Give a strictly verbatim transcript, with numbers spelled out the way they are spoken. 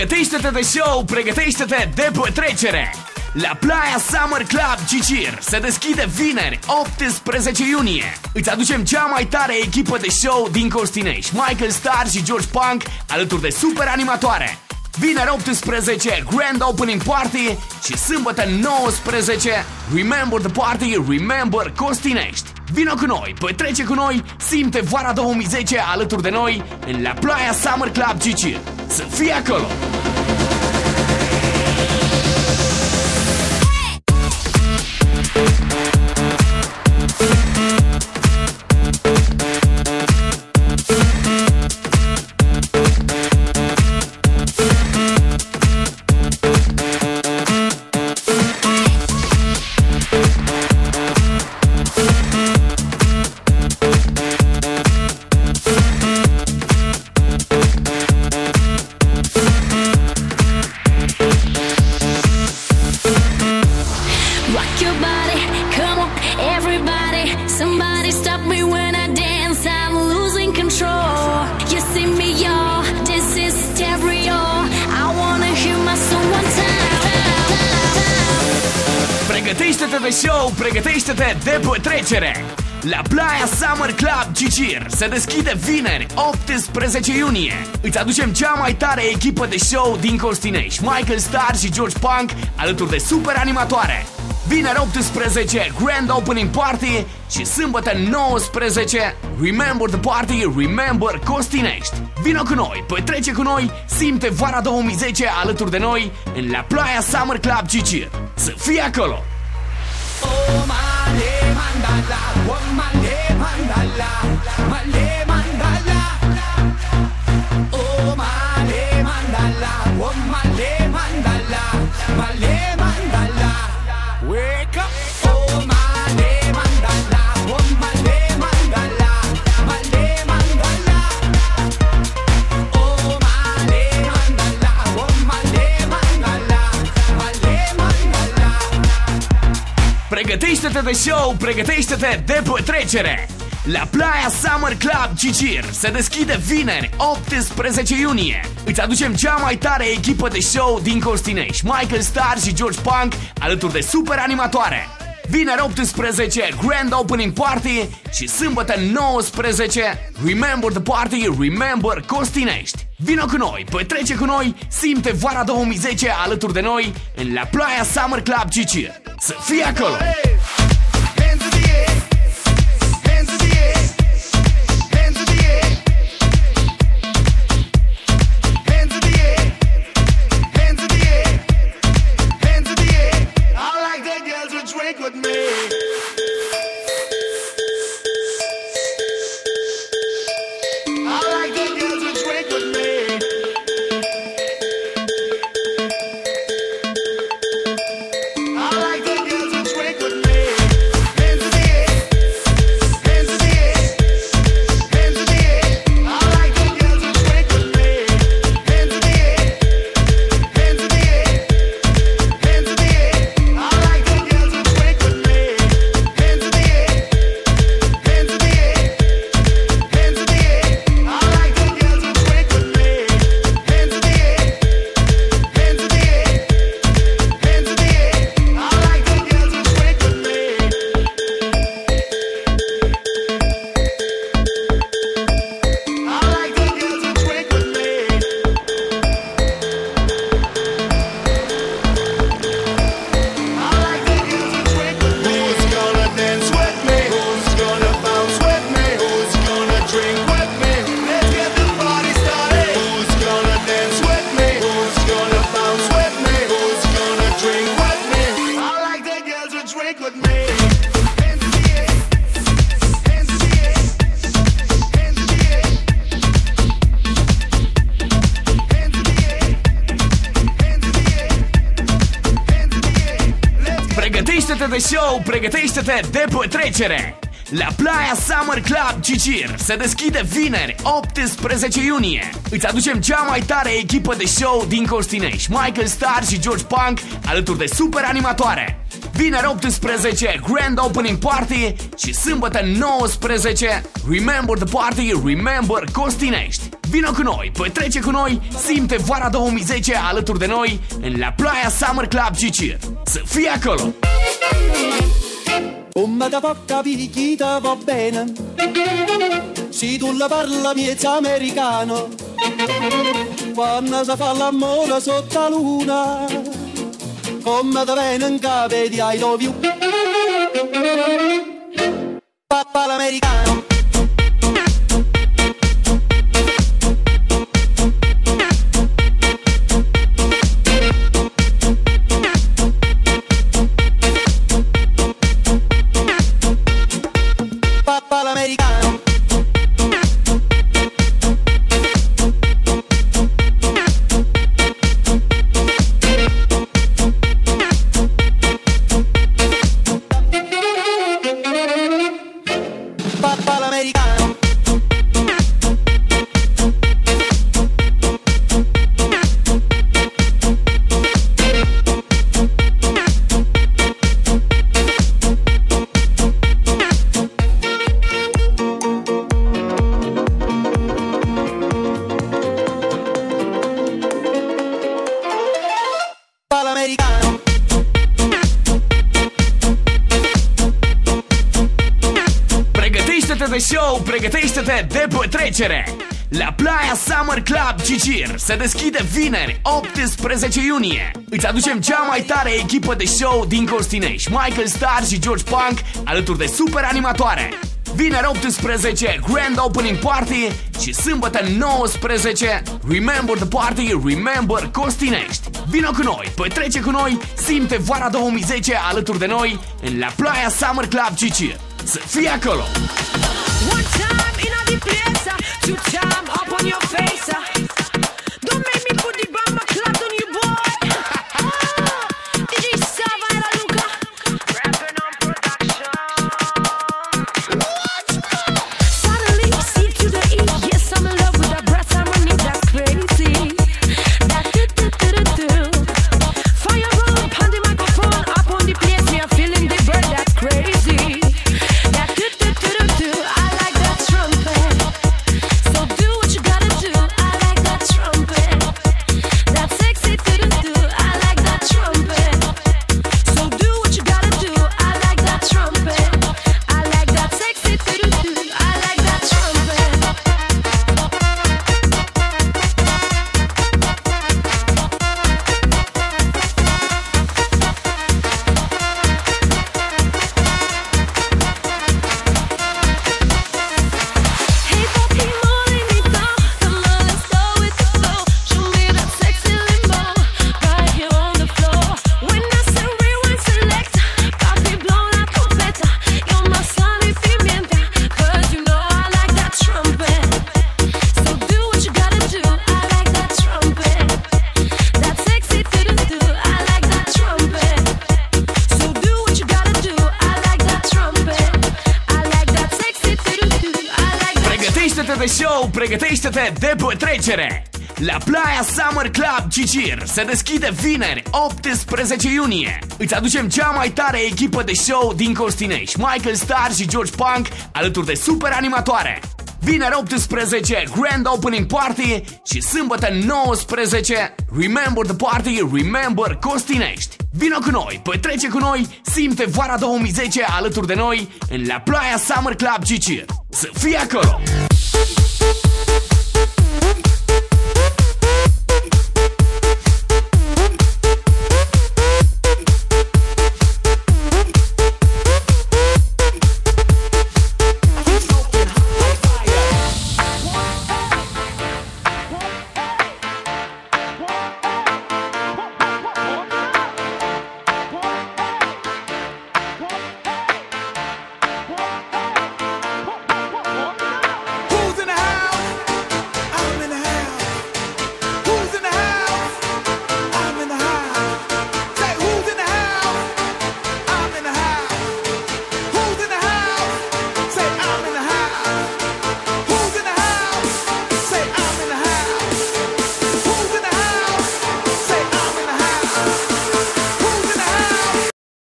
Pregătește-te de show, pregătește-te de petrecere! La Playa Summer Club Gicir se deschide vineri, optsprezece iunie. Îți aducem cea mai tare echipă de show din Costinești, Michael Star și George Punk, alături de super animatoare. Vineri optsprezece, Grand Opening Party și sâmbătă nouăsprezece, Remember the Party, Remember Costinești. Vino cu noi, petrece cu noi, simte vara două mii zece alături de noi în La Playa Summer Club Gicir. Să fii acolo! Pregătește-te de show, pregătește-te de petrecere! La Playa Summer Club Gicir se deschide vineri, optsprezece iunie. Îți aducem cea mai tare echipă de show din Costinești, Michael Star și George Punk, alături de super animatoare. Vineri optsprezece, Grand Opening Party și sâmbătă nouăsprezece, Remember the Party, Remember Costinești. Vino cu noi, petrece cu noi, simte vara două mii zece alături de noi în La Playa Summer Club Gicir. Să fii acolo! Oh, male mandala, oh, male mandala, male mandala. Oh, male mandala, oh, male mandala, male mandala. Wake up. Oh, male mandala, oh, male mandala, male mandala. Oh, male mandala, oh, male mandala, male mandala. Pregătește-te de show, pregătește-te de petrecere! La Playa Summer Club Gicir se deschide vineri, optsprezece iunie. Îți aducem cea mai tare echipă de show din Costinești, Michael Star și George Punk, alături de super animatoare. Vineri optsprezece, Grand Opening Party și sâmbătă nouăsprezece, Remember the Party, Remember Costinești. Vino cu noi, petrece cu noi, simte vara două mii zece alături de noi în La Playa Summer Club Gicir. Să fii acolo! Pregătește-te de show, pregătește-te de petrecere! La Playa Summer Club Gicir se deschide vineri, optsprezece iunie. Îți aducem cea mai tare echipă de show din Costinești, Michael Star și George Punk, alături de super animatoare. Vineri optsprezece Grand Opening Party și sâmbătă nouăsprezece Remember the Party, Remember Costinești. Vino cu noi, petrece cu noi, simte vara două mii zece alături de noi în la Playa Summer Club Cicir. Să fii acolo! Come da può capire chi te va bene, se tu la parla miezza americano, quando si fa l'amore sotto la luna, come te viene in capo di I love you, papà l'americano. Pregătește-te de show, pregătește-te de petrecere! La Playa Summer Club Cicir se deschide vineri, optsprezece iunie. Îți aducem cea mai tare echipă de show din Costinești, Michael Starr și George Punk, alături de super animatoare. Vineri optsprezece Grand Opening Party și sâmbătă nouăsprezece Remember the Party, Remember Costinești. Vino cu noi, petrece cu noi, simte vara două mii zece alături de noi în la Playa Summer Club Cicir. Să fii acolo! One time in the place, two time up on your face. Don't make me put the bomber clap on you, boy. D J Sava e la Luca, rapping on production. What? Suddenly see to the E, yes I'm in love with that brass harmony, that's crazy. That do do do do do. Fire roll, on the microphone, up on the place, me I'm feeling the bird, that's crazy. That do do do do do. I like that trumpet. So do what you gotta do. I like that trumpet. That sexy do do do. I like that trumpet. So do what you gotta do. I like that trumpet. I like that sexy do do do. I like that trumpet. Hey papi morenito, come on let's go with the flow. Show me that sexy limbo, right here on the floor. When I say rewind select, papi blow la trompeta. You're my sal y pimienta, 'cause you know I like that trumpet. So do what you gotta do. I like that trumpet. That sexy do do do. I like that trumpet. So do what you gotta do. I like that trumpet. I like that sexy do do do. I like that. Pregătește-te de show, pregătește-te de petrecere! La Playa Summer Club Cicir se deschide vineri, optsprezece iunie. Îți aducem cea mai tare echipă de show din Costinești, Michael Starr și George Punk, alături de super animatoare. Vineri optsprezece Grand Opening Party și sâmbătă nouăsprezece Remember the Party, Remember Costinești. Vino cu noi, petrece cu noi, simte vara două mii zece alături de noi în la Playa Summer Club Cicir. Să fii acolo!